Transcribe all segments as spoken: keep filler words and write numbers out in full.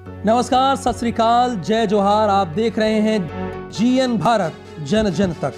नमस्कार, सत श्री अकाल, जय जोहार। आप देख रहे हैं जीएन भारत, जन जन तक।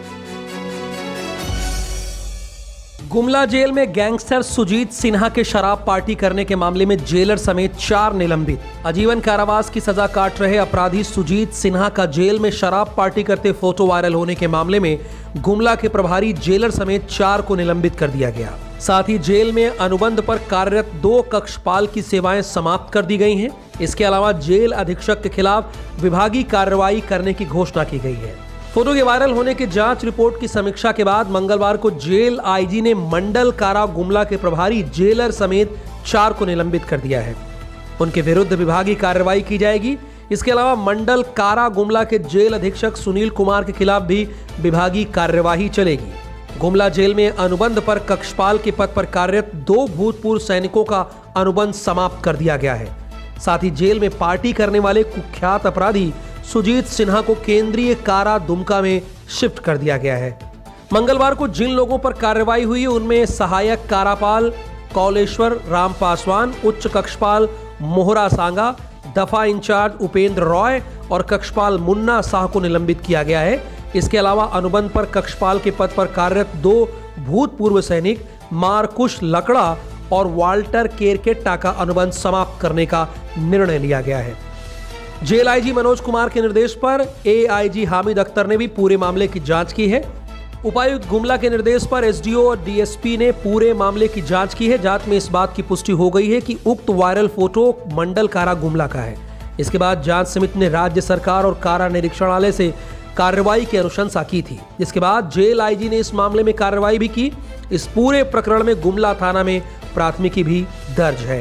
गुमला जेल में गैंगस्टर सुजीत सिन्हा के शराब पार्टी करने के मामले में जेलर समेत चार निलंबित। आजीवन कारावास की सजा काट रहे अपराधी सुजीत सिन्हा का जेल में शराब पार्टी करते फोटो वायरल होने के मामले में गुमला के प्रभारी जेलर समेत चार को निलंबित कर दिया गया। साथ ही जेल में अनुबंध पर कार्यरत दो कक्षपाल की सेवाएं समाप्त कर दी गई हैं। इसके अलावा जेल अधीक्षक के खिलाफ विभागीय कार्रवाई करने की घोषणा की गई है। फोटो के वायरल होने की जांच रिपोर्ट की समीक्षा के बाद मंगलवार को जेल आईजी ने मंडल कारा गुमला के प्रभारी जेलर समेत चार को निलंबित कर दिया है। उनके विरुद्ध विभागीय कार्रवाई की जाएगी। इसके अलावा मंडल कारा गुमला के जेल अधीक्षक सुनील कुमार के खिलाफ भी विभागीय कार्यवाही चलेगी। गुमला जेल में अनुबंध पर कक्षपाल के पद पर कार्यरत दो भूतपूर्व सैनिकों का अनुबंध समाप्त कर दिया गया है। साथ ही जेल में पार्टी करने वाले कुख्यात अपराधी सुजीत सिन्हा को केंद्रीय कारा दुमका में शिफ्ट कर दिया गया है। मंगलवार को जिन लोगों पर कार्रवाई हुई उनमें सहायक कारापाल कौलेश्वर राम पासवान, उच्च कक्षपाल मोहरा सांगा, दफा इंचार्ज उपेंद्र रॉय और कक्षपाल मुन्ना शाह को निलंबित किया गया है। इसके अलावा अनुबंध पर कक्षपाल के पद पर कार्यरत दो भूतपूर्व सैनिक मारकुश लकड़ा और वाल्टर केरकेट्टा का अनुबंध समाप्त करने का निर्णय लिया गया है। जेल आईजी मनोज कुमार के निर्देश पर एआईजी हामिद अख्तर ने भी पूरे मामले की जांच की है। उपायुक्त गुमला के निर्देश पर एसडीओ और डीएसपी ने पूरे मामले की जांच की है। जांच में इस बात की पुष्टि हो गई है कि उक्त वायरल फोटो मंडल कारा गुमला का है। इसके बाद जांच समिति ने राज्य सरकार और कारा निरीक्षणालय से कार्रवाई की अनुशंसा की थी, जिसके बाद जेल आईजी ने इस मामले में कार्रवाई भी की। इस पूरे प्रकरण में गुमला थाना में प्राथमिकी भी दर्ज है।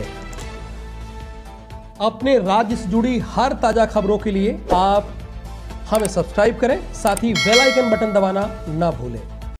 अपने राज्य से जुड़ी हर ताजा खबरों के लिए आप हमें सब्सक्राइब करें, साथ ही बेल आइकन बटन दबाना ना भूलें।